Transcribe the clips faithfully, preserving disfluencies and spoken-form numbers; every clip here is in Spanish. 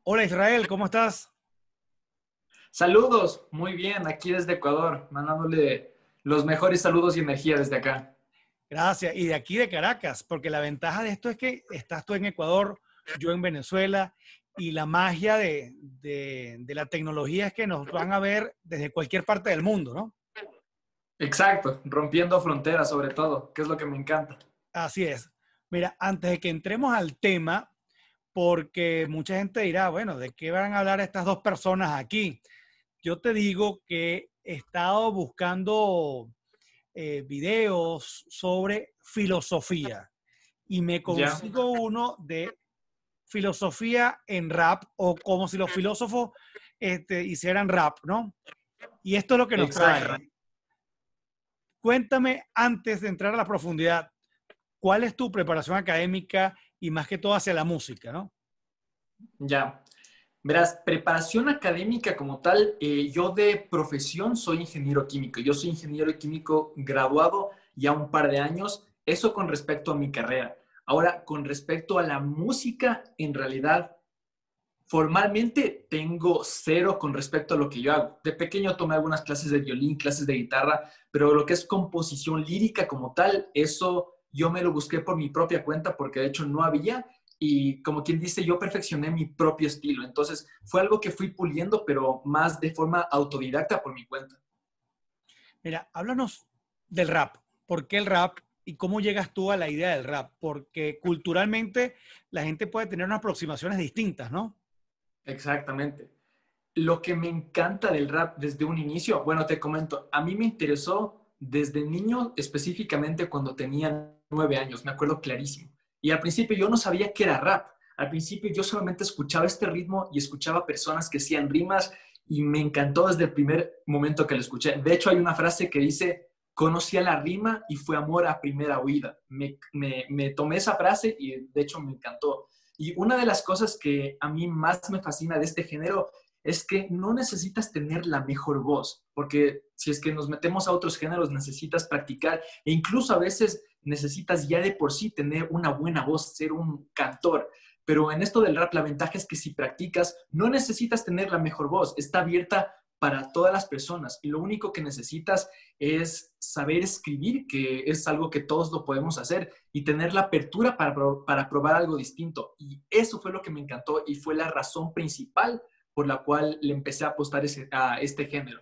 Hola Israel, ¿cómo estás? Saludos, muy bien, aquí desde Ecuador, mandándole los mejores saludos y energía desde acá. Gracias. Y de aquí de Caracas, porque la ventaja de esto es que estás tú en Ecuador, yo en Venezuela, y la magia de, de- de la tecnología es que nos van a ver desde cualquier parte del mundo, ¿no? Exacto, rompiendo fronteras sobre todo, que es lo que me encanta. Así es. Mira, antes de que entremos al tema, porque mucha gente dirá, bueno, ¿de qué van a hablar estas dos personas aquí? Yo te digo que he estado buscando eh, videos sobre filosofía y me Ya, consigo uno de filosofía en rap o como si los filósofos este, hicieran rap, ¿no? Y esto es lo que nos exacto. trae. Cuéntame antes de entrar a la profundidad, ¿cuál es tu preparación académica y más que todo hacia la música, ¿no? Ya. Verás, preparación académica como tal, eh, yo de profesión soy ingeniero químico. Yo soy ingeniero químico graduado ya un par de años. Eso con respecto a mi carrera. Ahora, con respecto a la música, en realidad formalmente tengo cero con respecto a lo que yo hago. De pequeño tomé algunas clases de violín, clases de guitarra, pero lo que es composición lírica como tal, eso yo me lo busqué por mi propia cuenta porque de hecho no había y como quien dice, yo perfeccioné mi propio estilo. Entonces fue algo que fui puliendo, pero más de forma autodidacta por mi cuenta. Mira, háblanos del rap. ¿Por qué el rap y cómo llegas tú a la idea del rap? Porque culturalmente la gente puede tener unas aproximaciones distintas, ¿no? Exactamente. Lo que me encanta del rap desde un inicio, bueno, te comento, a mí me interesó desde niño, específicamente cuando tenía nueve años, me acuerdo clarísimo. Y al principio yo no sabía qué era rap. Al principio yo solamente escuchaba este ritmo y escuchaba personas que hacían rimas y me encantó desde el primer momento que lo escuché. De hecho, hay una frase que dice, conocí a la rima y fue amor a primera oída. Me, me, me tomé esa frase y de hecho me encantó. Y una de las cosas que a mí más me fascina de este género es que no necesitas tener la mejor voz, porque si es que nos metemos a otros géneros necesitas practicar e incluso a veces necesitas ya de por sí tener una buena voz, ser un cantor. Pero en esto del rap la ventaja es que si practicas no necesitas tener la mejor voz, está abierta para todas las personas y lo único que necesitas es saber escribir, que es algo que todos lo podemos hacer, y tener la apertura para, para probar algo distinto. Y eso fue lo que me encantó y fue la razón principal por la cual le empecé a apostar ese, a este género.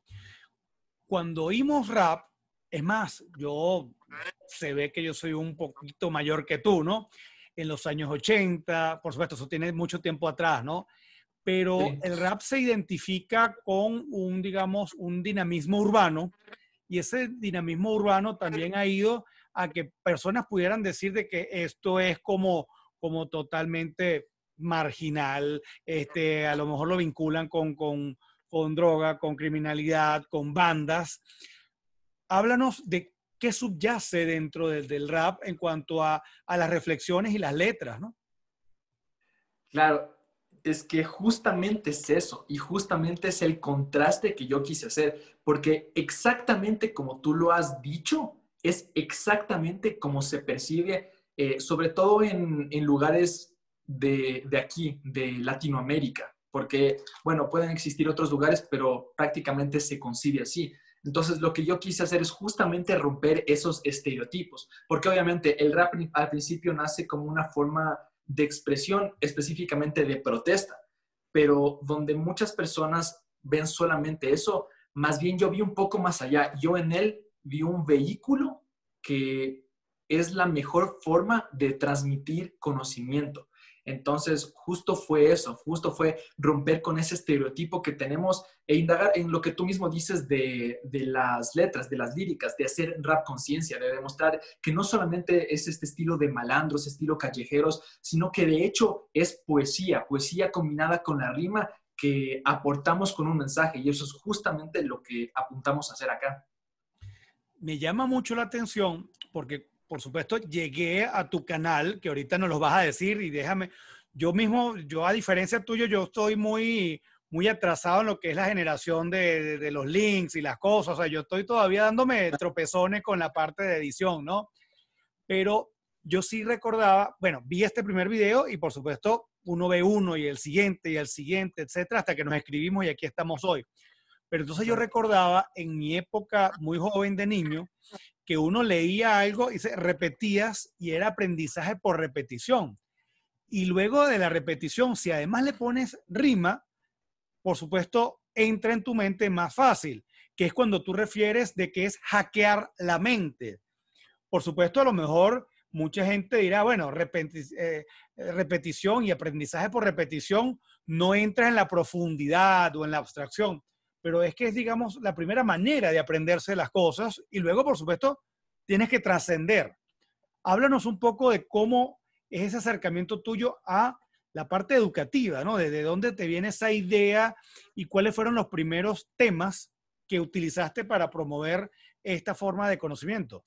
Cuando oímos rap, es más, yo se ve que yo soy un poquito mayor que tú, ¿no? En los años ochenta, por supuesto, eso tiene mucho tiempo atrás, ¿no? Pero Sí, el rap se identifica con un, digamos, un dinamismo urbano y ese dinamismo urbano también ha ido a que personas pudieran decir de que esto es como, como totalmente marginal, este, a lo mejor lo vinculan con, con, con droga, con criminalidad, con bandas. Háblanos de qué subyace dentro del, del rap en cuanto a, a, las reflexiones y las letras, ¿no? claro, es que justamente es eso y justamente es el contraste que yo quise hacer, porque exactamente como tú lo has dicho, es exactamente como se percibe, eh, sobre todo en, en lugares de, de aquí, de Latinoamérica, porque, bueno, pueden existir otros lugares, pero prácticamente se concibe así. Entonces, lo que yo quise hacer es justamente romper esos estereotipos, porque obviamente el rap al principio nace como una forma de expresión, específicamente de protesta, pero donde muchas personas ven solamente eso, más bien yo vi un poco más allá. Yo en él vi un vehículo que es la mejor forma de transmitir conocimiento. Entonces, justo fue eso, justo fue romper con ese estereotipo que tenemos e indagar en lo que tú mismo dices de, de las letras, de las líricas, de hacer rap conciencia, de demostrar que no solamente es este estilo de malandros, estilo callejeros, sino que de hecho es poesía, poesía combinada con la rima que aportamos con un mensaje y eso es justamente lo que apuntamos a hacer acá. Me llama mucho la atención porque, por supuesto, llegué a tu canal, que ahorita nos lo vas a decir y déjame, yo mismo, yo a diferencia tuyo, yo estoy muy, muy atrasado en lo que es la generación de, de, de los links y las cosas, o sea, yo estoy todavía dándome tropezones con la parte de edición, ¿no? Pero yo sí recordaba, bueno, vi este primer video y por supuesto uno ve uno y el siguiente y el siguiente, etcétera, hasta que nos escribimos y aquí estamos hoy. Pero entonces yo recordaba en mi época muy joven de niño que uno leía algo y se repetías y era aprendizaje por repetición. Y luego de la repetición, si además le pones rima, por supuesto, entra en tu mente más fácil, que es cuando tú refieres de que es hackear la mente. Por supuesto, a lo mejor mucha gente dirá, bueno, repeti eh, repetición y aprendizaje por repetición no entra en la profundidad o en la abstracción, pero es que es, digamos, la primera manera de aprenderse las cosas y luego, por supuesto, tienes que trascender. Háblanos un poco de cómo es ese acercamiento tuyo a la parte educativa, ¿no? ¿Desde dónde te viene esa idea y cuáles fueron los primeros temas que utilizaste para promover esta forma de conocimiento?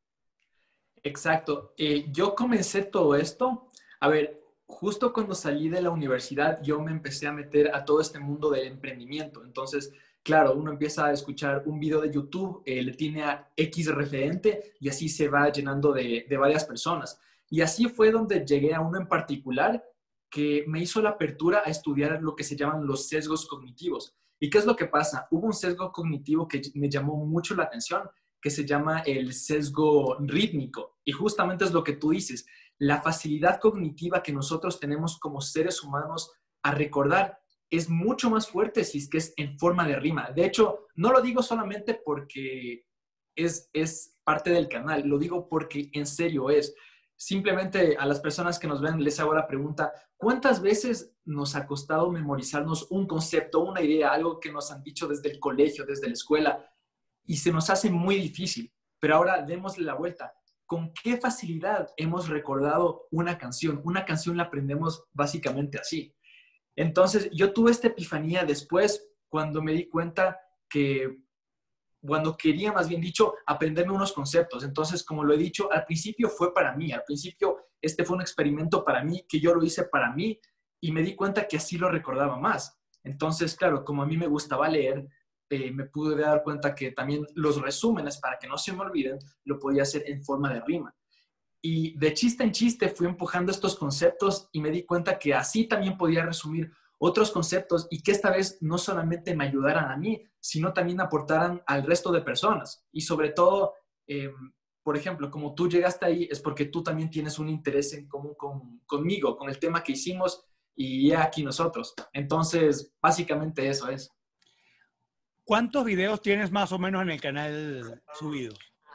Exacto. Eh, yo comencé todo esto, a ver, justo cuando salí de la universidad, yo me empecé a meter a todo este mundo del emprendimiento. Entonces, claro, uno empieza a escuchar un video de YouTube, eh, le tiene a X referente y así se va llenando de, de varias personas. Y así fue donde llegué a uno en particular que me hizo la apertura a estudiar lo que se llaman los sesgos cognitivos. ¿Y qué es lo que pasa? Hubo un sesgo cognitivo que me llamó mucho la atención, que se llama el sesgo rítmico. Y justamente es lo que tú dices, la facilidad cognitiva que nosotros tenemos como seres humanos a recordar es mucho más fuerte si es que es en forma de rima. De hecho, no lo digo solamente porque es, es parte del canal, lo digo porque en serio es. Simplemente a las personas que nos ven les hago la pregunta, ¿cuántas veces nos ha costado memorizarnos un concepto, una idea, algo que nos han dicho desde el colegio, desde la escuela? Y se nos hace muy difícil. Pero ahora démosle la vuelta. ¿Con qué facilidad hemos recordado una canción? Una canción la aprendemos básicamente así. Entonces, yo tuve esta epifanía después cuando me di cuenta que, cuando quería, más bien dicho, aprenderme unos conceptos. Entonces, como lo he dicho, al principio fue para mí. Al principio, este fue un experimento para mí, que yo lo hice para mí y me di cuenta que así lo recordaba más. Entonces, claro, como a mí me gustaba leer, eh, me pude dar cuenta que también los resúmenes, para que no se me olviden, lo podía hacer en forma de rima. Y de chiste en chiste fui empujando estos conceptos y me di cuenta que así también podía resumir otros conceptos y que esta vez no solamente me ayudaran a mí, sino también aportaran al resto de personas. Y sobre todo, eh, por ejemplo, como tú llegaste ahí, es porque tú también tienes un interés en común con, conmigo, con el tema que hicimos y aquí nosotros. Entonces, básicamente eso es. ¿Cuántos videos tienes más o menos en el canal subidos?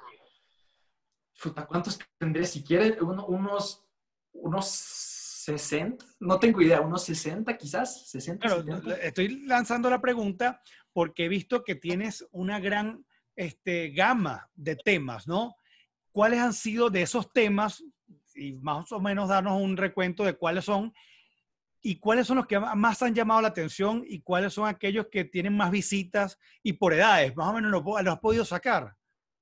¿Cuántos tendré? Si quieren, uno, unos, unos sesenta, no tengo idea, unos sesenta quizás, sesenta, Claro, setenta. estoy lanzando la pregunta porque he visto que tienes una gran este, gama de temas, ¿no? ¿Cuáles han sido de esos temas? Y más o menos darnos un recuento de cuáles son y cuáles son los que más han llamado la atención y cuáles son aquellos que tienen más visitas y por edades, más o menos los, los has podido sacar.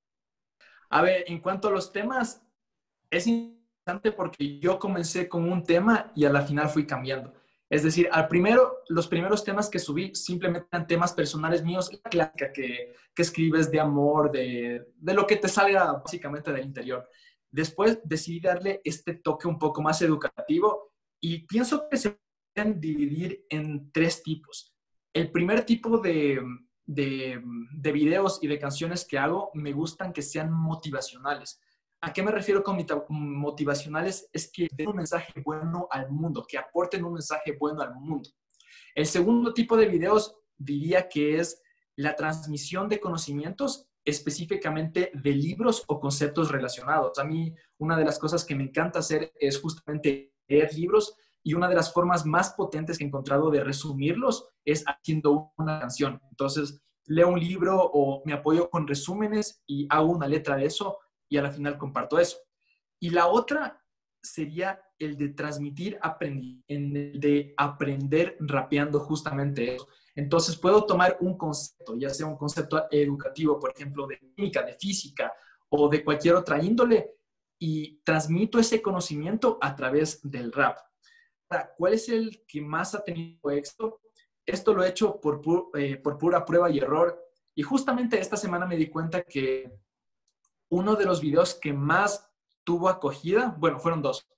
A ver, en cuanto a los temas, es interesante porque yo comencé con un tema y a la final fui cambiando. Es decir, al primero, los primeros temas que subí simplemente eran temas personales míos, la clásica que, que escribes de amor, de, de lo que te salga básicamente del interior. Después decidí darle este toque un poco más educativo y pienso que se pueden dividir en tres tipos. El primer tipo de, de, de videos y de canciones que hago me gustan que sean motivacionales. ¿A qué me refiero con motivacionales? Es que den un mensaje bueno al mundo, que aporten un mensaje bueno al mundo. El segundo tipo de videos diría que es la transmisión de conocimientos, específicamente de libros o conceptos relacionados. A mí, una de las cosas que me encanta hacer es justamente leer libros y una de las formas más potentes que he encontrado de resumirlos es haciendo una canción. Entonces, leo un libro o me apoyo con resúmenes y hago una letra de eso y a la final comparto eso. Y la otra sería el de transmitir, aprender, en el de aprender rapeando justamente eso. Entonces puedo tomar un concepto, ya sea un concepto educativo, por ejemplo, de química, de física o de cualquier otra índole, y transmito ese conocimiento a través del rap. Ahora, ¿cuál es el que más ha tenido éxito? Esto lo he hecho por, pu eh, por pura prueba y error. Y justamente esta semana me di cuenta que uno de los videos que más tuvo acogida, bueno, fueron dos.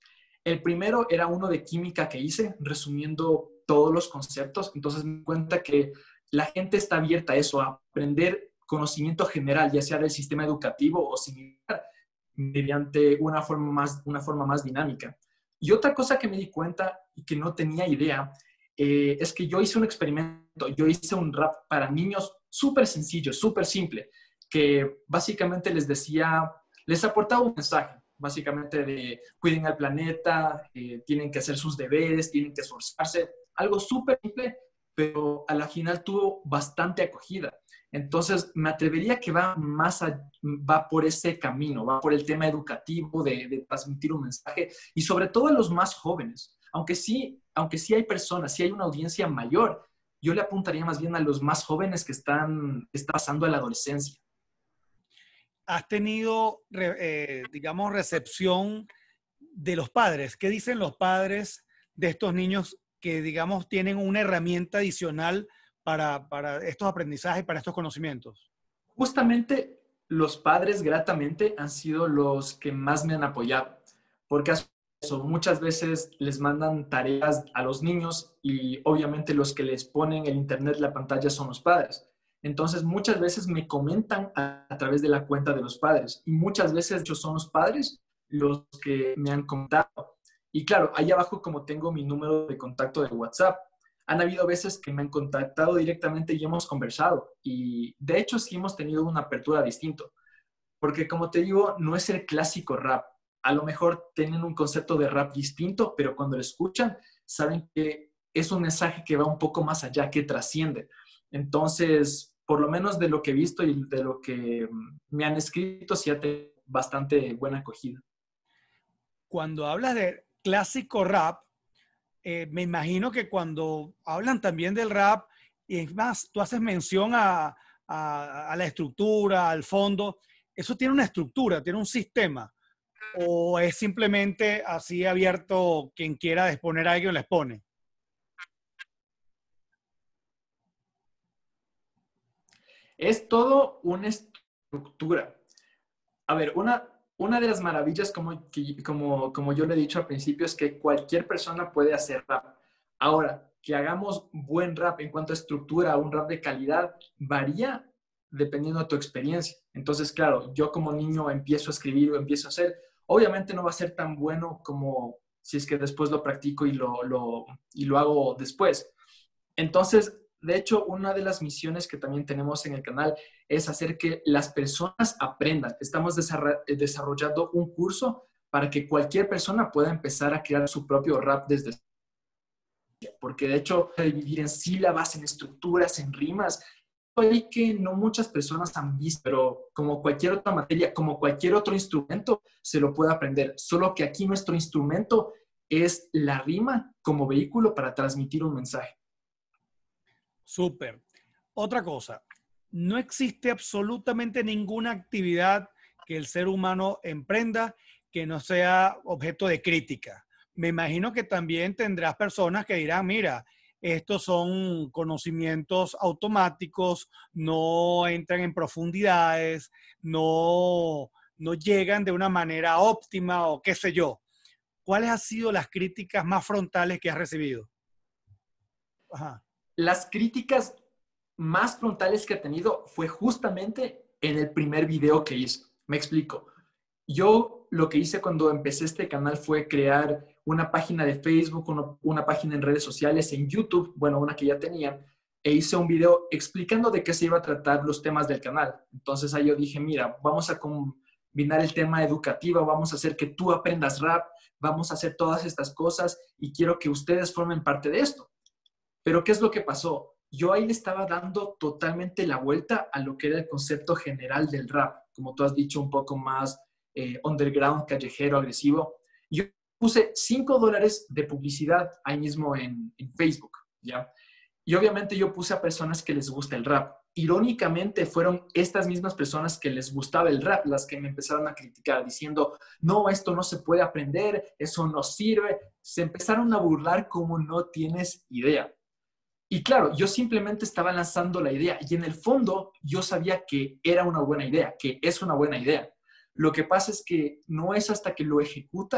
El primero era uno de química que hice, resumiendo todos los conceptos. Entonces me di cuenta que la gente está abierta a eso, a aprender conocimiento general, ya sea del sistema educativo o similar, mediante una forma más, una forma más dinámica. Y otra cosa que me di cuenta y que no tenía idea, eh, es que yo hice un experimento, yo hice un rap para niños súper sencillo, súper simple, que básicamente les decía, les aportaba un mensaje, básicamente de cuiden al planeta, eh, tienen que hacer sus deberes, tienen que esforzarse, algo súper simple, pero a la final tuvo bastante acogida. Entonces, me atrevería que va más a, va por ese camino, va por el tema educativo de, de transmitir un mensaje y sobre todo a los más jóvenes. Aunque sí, aunque sí hay personas, sí hay una audiencia mayor, yo le apuntaría más bien a los más jóvenes que están, que están pasando a la adolescencia. ¿Has tenido, eh, digamos, recepción de los padres? ¿Qué dicen los padres de estos niños que, digamos, tienen una herramienta adicional para, para estos aprendizajes, para estos conocimientos? Justamente los padres gratamente han sido los que más me han apoyado, porque eso, muchas veces les mandan tareas a los niños y obviamente los que les ponen el internet, la pantalla son los padres. Entonces muchas veces me comentan a, a través de la cuenta de los padres y muchas veces yo son los padres los que me han contado. Y claro, ahí abajo como tengo mi número de contacto de WhatsApp, han habido veces que me han contactado directamente y hemos conversado. Y de hecho sí hemos tenido una apertura distinto. Porque como te digo, no es el clásico rap. A lo mejor tienen un concepto de rap distinto, pero cuando lo escuchan, saben que es un mensaje que va un poco más allá, que trasciende. Entonces, por lo menos de lo que he visto y de lo que me han escrito, sí ha tenido bastante buena acogida. Cuando hablas de clásico rap, eh, me imagino que cuando hablan también del rap, y es más, tú haces mención a, a, a la estructura, al fondo, eso tiene una estructura, tiene un sistema, o es simplemente así abierto, quien quiera exponer a alguien les pone. Es todo una estructura. A ver, una, una de las maravillas, como, como, como yo le he dicho al principio, es que cualquier persona puede hacer rap. Ahora, que hagamos buen rap en cuanto a estructura, un rap de calidad, varía dependiendo de tu experiencia. Entonces, claro, yo como niño empiezo a escribir o empiezo a hacer, obviamente no va a ser tan bueno como si es que después lo practico y lo, lo, y lo hago después. Entonces, de hecho, una de las misiones que también tenemos en el canal es hacer que las personas aprendan. Estamos desarrollando un curso para que cualquier persona pueda empezar a crear su propio rap desde porque de hecho dividir en sílabas, en estructuras, en rimas, hay que no muchas personas han visto, pero como cualquier otra materia, como cualquier otro instrumento, se lo puede aprender. Solo que aquí nuestro instrumento es la rima como vehículo para transmitir un mensaje. Súper. Otra cosa, no existe absolutamente ninguna actividad que el ser humano emprenda que no sea objeto de crítica. Me imagino que también tendrás personas que dirán, mira, estos son conocimientos automáticos, no entran en profundidades, no, no llegan de una manera óptima o qué sé yo. ¿Cuáles han sido las críticas más frontales que has recibido? Ajá. Las críticas más frontales que he tenido fue justamente en el primer video que hice. Me explico. Yo lo que hice cuando empecé este canal fue crear una página de Facebook, una, una página en redes sociales, en YouTube, bueno, una que ya tenía, e hice un video explicando de qué se iba a tratar los temas del canal. Entonces ahí yo dije, mira, vamos a combinar el tema educativo, vamos a hacer que tú aprendas rap, vamos a hacer todas estas cosas y quiero que ustedes formen parte de esto. Pero ¿qué es lo que pasó? Yo ahí le estaba dando totalmente la vuelta a lo que era el concepto general del rap, como tú has dicho, un poco más eh, underground, callejero, agresivo. Yo puse cinco dólares de publicidad ahí mismo en, en Facebook, ¿ya? Y obviamente yo puse a personas que les gusta el rap. Irónicamente, fueron estas mismas personas que les gustaba el rap las que me empezaron a criticar, diciendo, no, esto no se puede aprender, eso no sirve. Se empezaron a burlar como no tienes idea. Y claro, yo simplemente estaba lanzando la idea y en el fondo yo sabía que era una buena idea, que es una buena idea. Lo que pasa es que no es hasta que lo ejecutas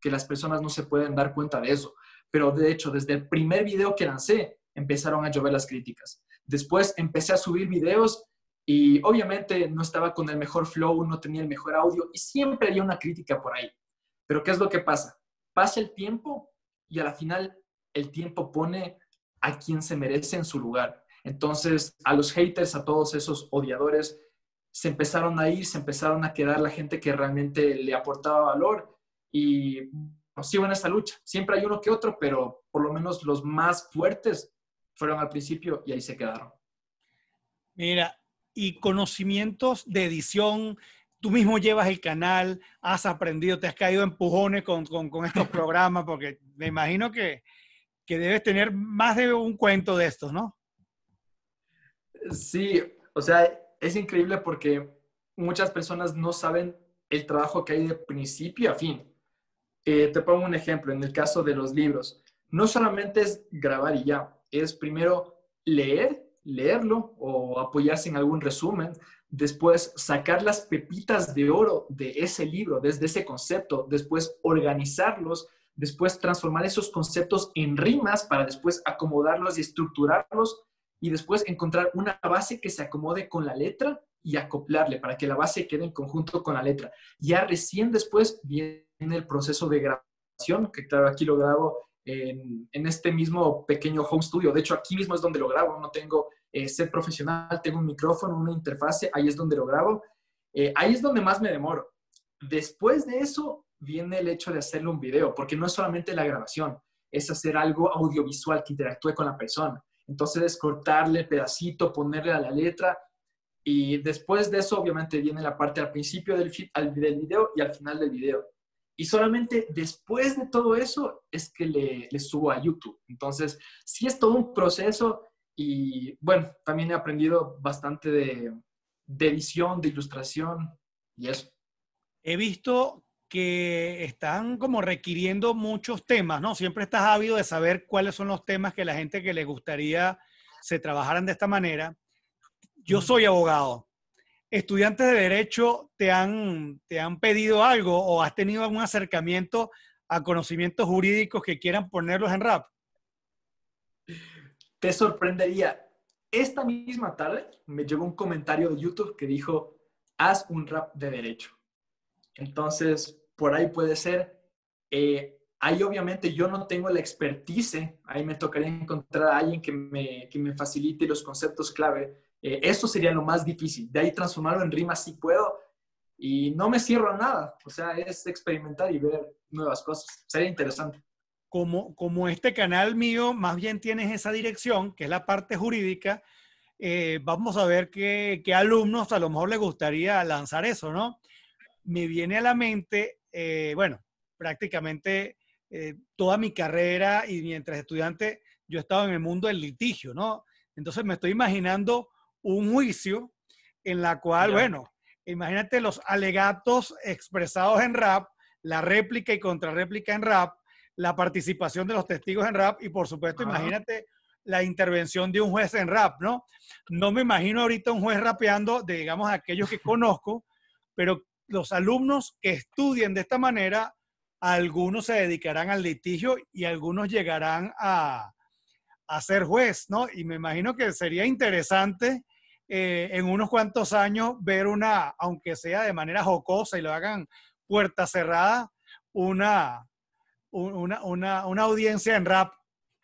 que las personas no se pueden dar cuenta de eso. Pero de hecho, desde el primer video que lancé, empezaron a llover las críticas. Después empecé a subir videos y obviamente no estaba con el mejor flow, no tenía el mejor audio y siempre había una crítica por ahí. Pero ¿qué es lo que pasa? Pasa el tiempo y a la final el tiempo pone a quien se merece en su lugar. Entonces, a los haters, a todos esos odiadores, se empezaron a ir, se empezaron a quedar la gente que realmente le aportaba valor y pues, sigo en esta lucha. Siempre hay uno que otro, pero por lo menos los más fuertes fueron al principio y ahí se quedaron. Mira, y conocimientos de edición, tú mismo llevas el canal, has aprendido, te has caído empujones con, con, con estos programas, porque me imagino que, que debes tener más de un cuento de estos, ¿no? Sí, o sea, es increíble porque muchas personas no saben el trabajo que hay de principio a fin. Eh, te pongo un ejemplo, en el caso de los libros, no solamente es grabar y ya, es primero leer, leerlo o apoyarse en algún resumen, después sacar las pepitas de oro de ese libro, desde ese concepto, después organizarlos, después transformar esos conceptos en rimas para después acomodarlos y estructurarlos y después encontrar una base que se acomode con la letra y acoplarle para que la base quede en conjunto con la letra. Ya recién después viene el proceso de grabación, que claro, aquí lo grabo en, en este mismo pequeño home studio. De hecho, aquí mismo es donde lo grabo. No tengo eh, set profesional, tengo un micrófono, una interfase, ahí es donde lo grabo. Eh, ahí es donde más me demoro. Después de eso viene el hecho de hacerle un video, porque no es solamente la grabación, es hacer algo audiovisual que interactúe con la persona. Entonces es cortarle pedacito, ponerle a la letra y después de eso obviamente viene la parte al principio del, del video y al final del video. Y solamente después de todo eso es que le, le subo a YouTube. Entonces sí es todo un proceso y bueno, también he aprendido bastante de, de edición, de ilustración y eso. He visto que están como requiriendo muchos temas, ¿no? Siempre estás ávido de saber cuáles son los temas que la gente que le gustaría se trabajaran de esta manera. Yo soy abogado. ¿Estudiantes de Derecho te han, te han pedido algo o has tenido algún acercamiento a conocimientos jurídicos que quieran ponerlos en rap? Te sorprendería. Esta misma tarde me llegó un comentario de YouTube que dijo, haz un rap de derecho. Entonces, por ahí puede ser. Eh, ahí obviamente yo no tengo la expertise, ahí me tocaría encontrar a alguien que me, que me facilite los conceptos clave. Eh, eso sería lo más difícil. De ahí transformarlo en rima sí puedo y no me cierro a nada. O sea, es experimentar y ver nuevas cosas. Sería interesante. Como, como este canal mío más bien tienes esa dirección, que es la parte jurídica, eh, vamos a ver qué, qué alumnos a lo mejor les gustaría lanzar eso, ¿no? Me viene a la mente, eh, bueno, prácticamente eh, toda mi carrera y mientras estudiante yo he estado en el mundo del litigio, ¿no? Entonces me estoy imaginando un juicio en la cual, Ya. bueno, imagínate los alegatos expresados en rap, la réplica y contrarréplica en rap, la participación de los testigos en rap y por supuesto, Ajá. imagínate la intervención de un juez en rap, ¿no? No me imagino ahorita un juez rapeando de, digamos, aquellos que conozco, pero los alumnos que estudien de esta manera, algunos se dedicarán al litigio y algunos llegarán a, a ser juez, ¿no? Y me imagino que sería interesante eh, en unos cuantos años ver una, aunque sea de manera jocosa y lo hagan puerta cerrada, una, una, una, una audiencia en rap.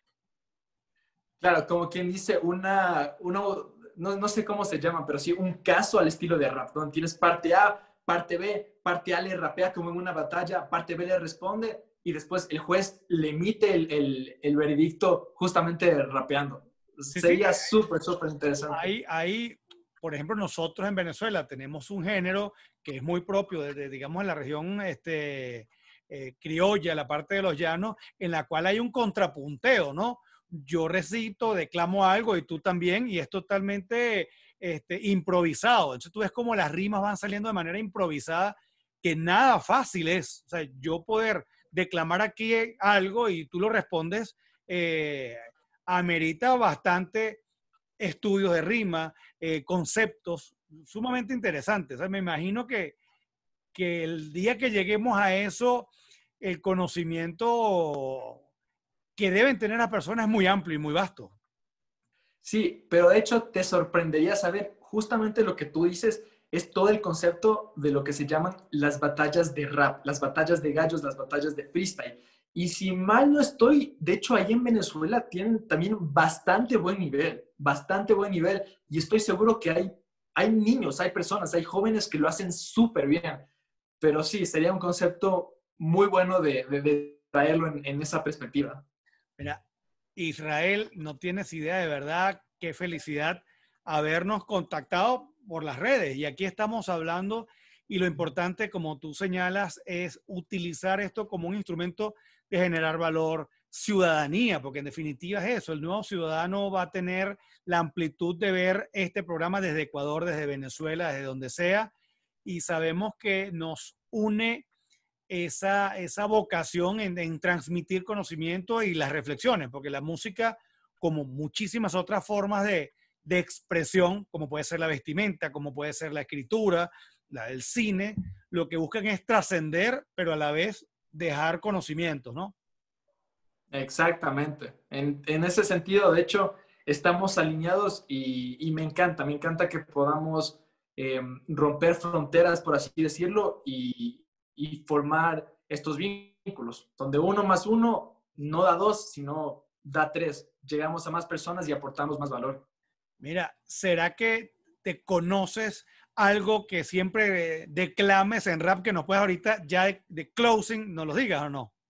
Claro, como quien dice, una, una no, no sé cómo se llama, pero sí un caso al estilo de rap, donde tienes parte A, parte B, parte A le rapea como en una batalla, parte B le responde y después el juez le emite el, el, el veredicto justamente rapeando. Sí, sí, Sería súper, súper interesante. hay, hay, por ejemplo, nosotros en Venezuela tenemos un género que es muy propio de, de digamos, en la región este, eh, criolla, la parte de los llanos, en la cual hay un contrapunteo, ¿no? Yo recito, declamo algo y tú también, y es totalmente este, improvisado. Entonces tú ves cómo las rimas van saliendo de manera improvisada, que nada fácil es. O sea, yo poder declamar aquí algo y tú lo respondes, eh, amerita bastante estudios de rima, eh, conceptos sumamente interesantes. O sea, me imagino que, que el día que lleguemos a eso, el conocimiento que deben tener las personas es muy amplio y muy vasto. Sí, pero de hecho te sorprendería saber justamente lo que tú dices, es todo el concepto de lo que se llaman las batallas de rap, las batallas de gallos, las batallas de freestyle. Y si mal no estoy, de hecho ahí en Venezuela tienen también bastante buen nivel, bastante buen nivel. Y estoy seguro que hay, hay niños, hay personas, hay jóvenes que lo hacen súper bien. Pero sí, sería un concepto muy bueno de, de, de traerlo en, en esa perspectiva. Mira, Israel, no tienes idea de verdad qué felicidad habernos contactado por las redes. Y aquí estamos hablando y lo importante, como tú señalas, es utilizar esto como un instrumento de generar valor, ciudadanía, porque en definitiva es eso. El nuevo ciudadano va a tener la amplitud de ver este programa desde Ecuador, desde Venezuela, desde donde sea. Y sabemos que nos une esa, esa vocación en, en transmitir conocimiento y las reflexiones, porque la música, como muchísimas otras formas de, de expresión, como puede ser la vestimenta, como puede ser la escritura, la del cine, lo que buscan es trascender, pero a la vez dejar conocimientos, ¿no? Exactamente. En, en ese sentido, de hecho, estamos alineados y, y me encanta, me encanta que podamos eh, romper fronteras, por así decirlo, y, y formar estos vínculos, donde uno más uno no da dos, sino da tres. Llegamos a más personas y aportamos más valor. Mira, ¿será que te conoces algo que siempre declames en rap que nos puedes ahorita ya de, de closing, nos lo digas o no?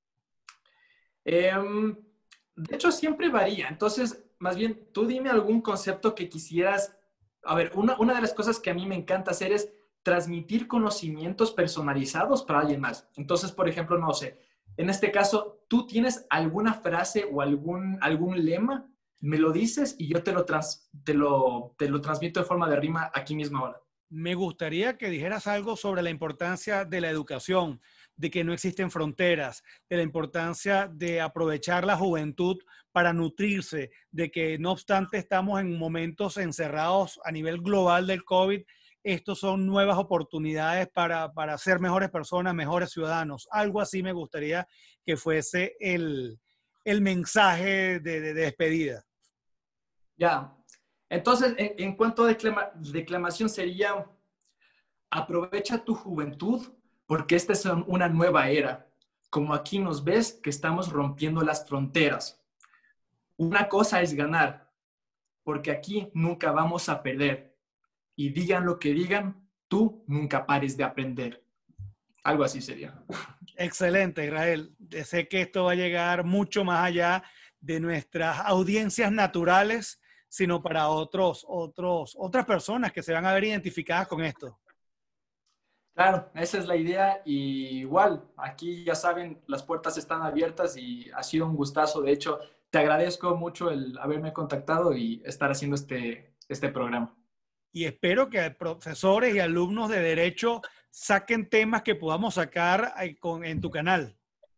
Eh, de hecho, siempre varía. Entonces, más bien, tú dime algún concepto que quisieras. A ver, una, una de las cosas que a mí me encanta hacer es transmitir conocimientos personalizados para alguien más. Entonces, por ejemplo, no sé, en este caso, tú tienes alguna frase o algún, algún lema, me lo dices y yo te lo, trans, te, lo, te lo transmito de forma de rima aquí mismo ahora. Me gustaría que dijeras algo sobre la importancia de la educación, de que no existen fronteras, de la importancia de aprovechar la juventud para nutrirse, de que no obstante estamos en momentos encerrados a nivel global del COVID, estos son nuevas oportunidades para, para ser mejores personas, mejores ciudadanos. Algo así me gustaría que fuese el, el mensaje de, de, de despedida. Ya. Entonces, en, en cuanto a declama, declamación sería, aprovecha tu juventud porque esta es una nueva era. Como aquí nos ves que estamos rompiendo las fronteras. Una cosa es ganar, porque aquí nunca vamos a perder. Y digan lo que digan, tú nunca pares de aprender. Algo así sería. Excelente, Israel. Sé que esto va a llegar mucho más allá de nuestras audiencias naturales, sino para otros, otros, otras personas que se van a ver identificadas con esto. Claro, esa es la idea. Y igual, aquí ya saben, las puertas están abiertas y ha sido un gustazo. De hecho, te agradezco mucho el haberme contactado y estar haciendo este, este programa. Y espero que profesores y alumnos de derecho saquen temas que podamos sacar en tu canal.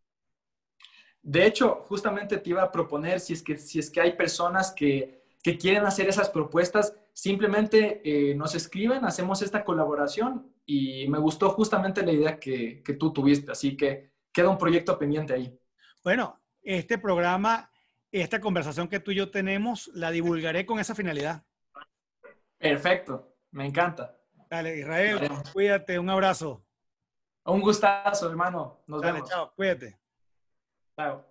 De hecho, justamente te iba a proponer, si es que, si es que hay personas que, que quieren hacer esas propuestas, simplemente eh, nos escriben, hacemos esta colaboración y me gustó justamente la idea que, que tú tuviste, así que queda un proyecto pendiente ahí. Bueno, este programa, esta conversación que tú y yo tenemos, la divulgaré con esa finalidad. Perfecto, me encanta. Dale, Israel, cuídate, un abrazo. Un gustazo, hermano. Nos Dale, vemos. chao, cuídate. Chao.